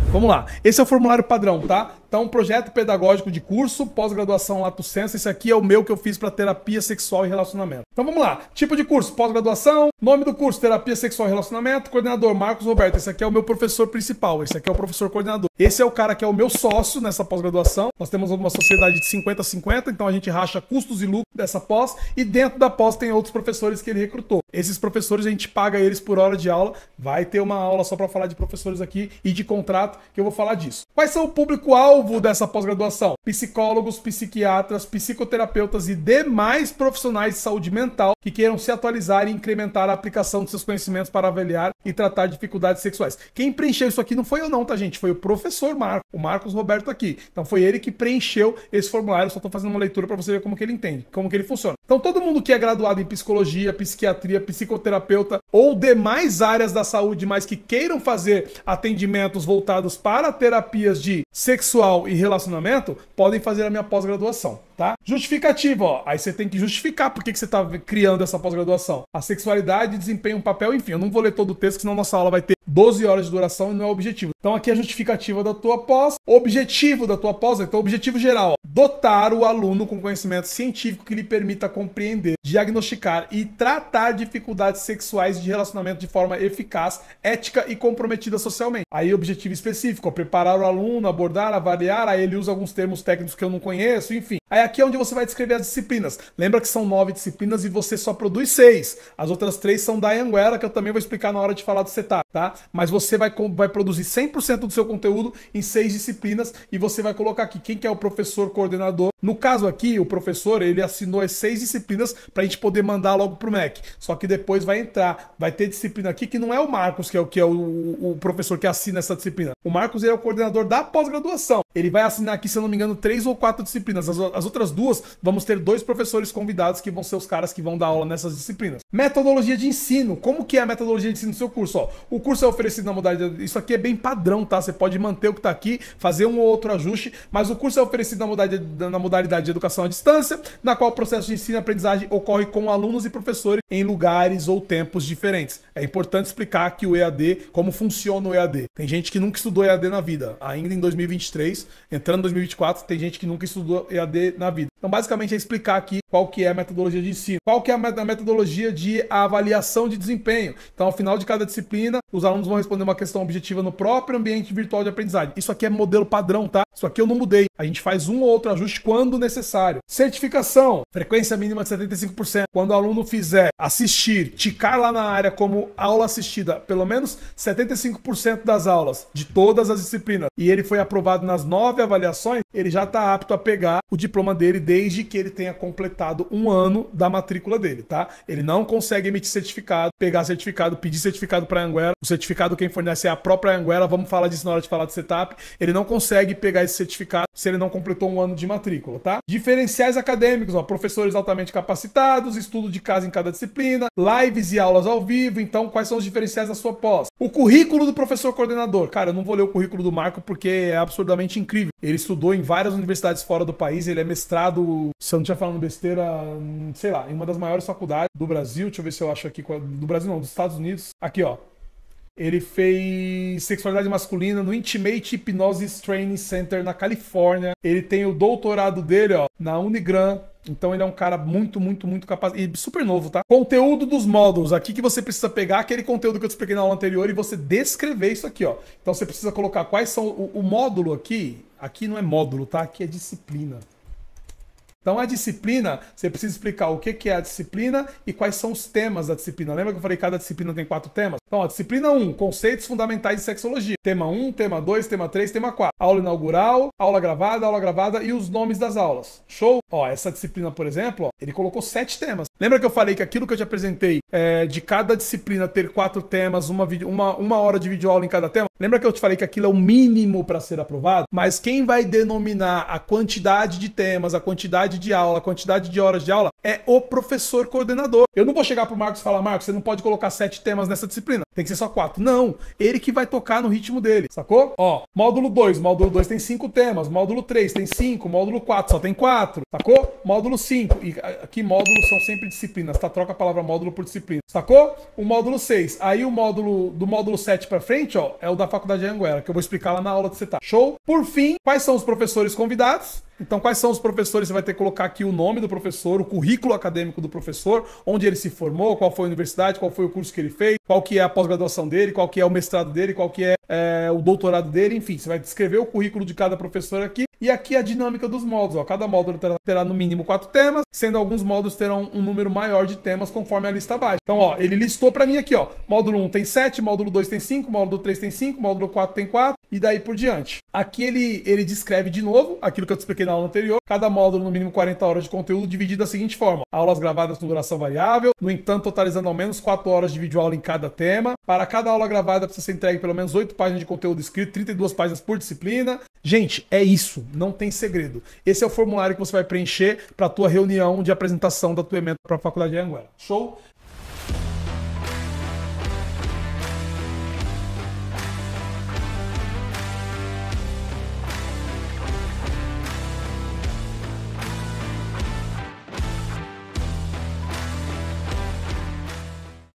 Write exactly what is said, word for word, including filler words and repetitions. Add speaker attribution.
Speaker 1: Vamos lá, esse é o formulário padrão, tá? Então, projeto pedagógico de curso, pós-graduação Lato Sensu. Esse aqui é o meu que eu fiz para terapia sexual e relacionamento. Então vamos lá, tipo de curso, pós-graduação, nome do curso, terapia sexual e relacionamento, coordenador Marcos Roberto. Esse aqui é o meu professor principal, esse aqui é o professor coordenador. Esse é o cara que é o meu sócio nessa pós-graduação. Nós temos uma sociedade de cinquenta a cinquenta, então a gente racha custos e lucros dessa pós, e dentro da pós tem outros professores que ele recrutou. Esses professores a gente paga eles por hora de aula. Vai ter uma aula só para falar de professores aqui e de contrato, que eu vou falar disso. Quais são o público-alvo dessa pós-graduação? Psicólogos, psiquiatras, psicoterapeutas e demais profissionais de saúde mental que queiram se atualizar e incrementar a aplicação de seus conhecimentos para avaliar e tratar dificuldades sexuais. Quem preencheu isso aqui não foi eu não, tá, gente? Foi o professor Marco, o Marcos Roberto aqui. Então foi ele que preencheu esse formulário. Eu só tô fazendo uma leitura para você ver como que ele entende, como que ele funciona. Então todo mundo que é graduado em psicologia, psiquiatria, psicoterapeuta ou demais áreas da saúde, mas que queiram fazer atendimentos voltados para terapias de sexual e relacionamento, podem fazer a minha pós-graduação, tá? Justificativa, ó. Aí você tem que justificar por que que você está criando essa pós-graduação. A sexualidade desempenha um papel, enfim, eu não vou ler todo o texto, senão nossa aula vai ter doze horas de duração e não é o objetivo. Então aqui é a justificativa da tua pós, objetivo da tua pós, então objetivo geral, ó. Dotar o aluno com conhecimento científico que lhe permita compreender, diagnosticar e tratar dificuldades sexuais de relacionamento de forma eficaz, ética e comprometida socialmente. Aí objetivo específico, ó, preparar o aluno, abordar, avaliar, aí ele usa alguns termos técnicos que eu não conheço, enfim. Aí aqui é onde você vai descrever as disciplinas. Lembra que são nove disciplinas e você só produz seis. As outras três são da Anhanguera, que eu também vou explicar na hora de falar do setup, tá? Mas você vai, vai produzir cem por cento do seu conteúdo em seis disciplinas e você vai colocar aqui quem que é o professor coordenador. No caso aqui, o professor, ele assinou as seis disciplinas para a gente poder mandar logo pro M E C. Só que depois vai entrar, vai ter disciplina aqui que não é o Marcos, que é o, que é o, o professor que assina essa disciplina. O Marcos ele é o coordenador da pós-graduação. Ele vai assinar aqui, se eu não me engano, três ou quatro disciplinas. As, as outras duas, vamos ter dois professores convidados que vão ser os caras que vão dar aula nessas disciplinas. Metodologia de ensino. Como que é a metodologia de ensino do seu curso? Ó, o curso é oferecido na modalidade... Isso aqui é bem padrão, tá? Você pode manter o que tá aqui, fazer um ou outro ajuste, mas o curso é oferecido na modalidade, na modalidade de educação à distância, na qual o processo de ensino e aprendizagem ocorre com alunos e professores em lugares ou tempos diferentes. É importante explicar aqui o E A D, como funciona o E A D. Tem gente que nunca estudou E A D na vida, ainda em dois mil e vinte e três, entrando em dois mil e vinte e quatro, tem gente que nunca estudou E A D na vida. Então, basicamente, é explicar aqui qual que é a metodologia de ensino, qual que é a metodologia de avaliação de desempenho. Então, ao final de cada disciplina, os alunos vão responder uma questão objetiva no próprio ambiente virtual de aprendizagem. Isso aqui é modelo padrão, tá? Isso aqui eu não mudei. A gente faz um ou outro ajuste quando necessário. Certificação, frequência mínima de setenta e cinco por cento. Quando o aluno fizer assistir, ticar lá na área como aula assistida, pelo menos setenta e cinco por cento das aulas, de todas as disciplinas, e ele foi aprovado nas nove avaliações, ele já está apto a pegar o diploma dele desde que ele tenha completado um ano da matrícula dele, tá? Ele não consegue emitir certificado, pegar certificado, pedir certificado para a Anhanguera. O certificado quem fornece é a própria Anhanguera, vamos falar disso na hora de falar de setup. Ele não consegue pegar esse certificado se ele não completou um ano de matrícula, tá? Diferenciais acadêmicos, ó, professores altamente capacitados, estudo de casa em cada disciplina, lives e aulas ao vivo. Então, quais são os diferenciais da sua pós? O currículo do professor coordenador. Cara, eu não vou ler o currículo do Marco porque é absurdamente incrível. Ele estudou em várias universidades fora do país, ele é mestrado, se eu não estiver falando besteira, sei lá, em uma das maiores faculdades do Brasil. Deixa eu ver se eu acho aqui, do Brasil não, dos Estados Unidos. Aqui, ó. Ele fez sexualidade masculina no Intimate Hypnosis Training Center na Califórnia. Ele tem o doutorado dele, ó, na Unigran. Então ele é um cara muito, muito, muito capaz e super novo, tá? Conteúdo dos módulos. Aqui que você precisa pegar aquele conteúdo que eu te expliquei na aula anterior e você descrever isso aqui, ó. Então você precisa colocar quais são... O, o módulo aqui, aqui não é módulo, tá? Aqui é disciplina. Então a disciplina, você precisa explicar o que é a disciplina e quais são os temas da disciplina. Lembra que eu falei que cada disciplina tem quatro temas? Então, a disciplina um, conceitos fundamentais de sexologia. Tema um, tema dois, tema três, tema quatro. Aula inaugural, aula gravada, aula gravada e os nomes das aulas. Show? Ó, essa disciplina, por exemplo, ó, ele colocou sete temas. Lembra que eu falei que aquilo que eu te apresentei, é, de cada disciplina ter quatro temas, uma, uma, uma hora de videoaula em cada tema? Lembra que eu te falei que aquilo é o mínimo para ser aprovado? Mas quem vai denominar a quantidade de temas, a quantidade de aula, a quantidade de horas de aula, é o professor coordenador. Eu não vou chegar pro Marcos e falar, Marcos, você não pode colocar sete temas nessa disciplina. disciplina? Tem que ser só quatro. Não, ele que vai tocar no ritmo dele, sacou? Ó, módulo dois, módulo dois tem cinco temas, módulo três tem cinco, módulo quatro só tem quatro, sacou? Módulo cinco, e aqui módulos são sempre disciplinas, tá? Troca a palavra módulo por disciplina, sacou? O módulo seis, aí o módulo, do módulo sete pra frente, ó, é o da Faculdade de Anhanguera, que eu vou explicar lá na aula de setup. Show? Por fim, quais são os professores convidados? Então, quais são os professores? Você vai ter que colocar aqui o nome do professor, o currículo acadêmico do professor, onde ele se formou, qual foi a universidade, qual foi o curso que ele fez, qual que é a pós-graduação dele, qual que é o mestrado dele, qual que é, é o doutorado dele, enfim, você vai descrever o currículo de cada professor aqui. E aqui a dinâmica dos módulos, ó. Cada módulo terá, terá no mínimo quatro temas, sendo alguns módulos terão um número maior de temas conforme a lista abaixo. Então, ó, ele listou para mim aqui, ó. Módulo um tem sete, módulo dois tem cinco, módulo três tem cinco, módulo quatro tem quatro e daí por diante. Aqui ele, ele descreve de novo aquilo que eu te expliquei na aula anterior. Cada módulo no mínimo quarenta horas de conteúdo, dividido da seguinte forma: aulas gravadas com duração variável, no entanto totalizando ao menos quatro horas de videoaula em cada tema. Para cada aula gravada precisa ser entregue pelo menos oito páginas de conteúdo escrito, trinta e duas páginas por disciplina. Gente, é isso, não tem segredo. Esse é o formulário que você vai preencher para a tua reunião de apresentação da tua ementa para a Faculdade de Anhanguera. Show?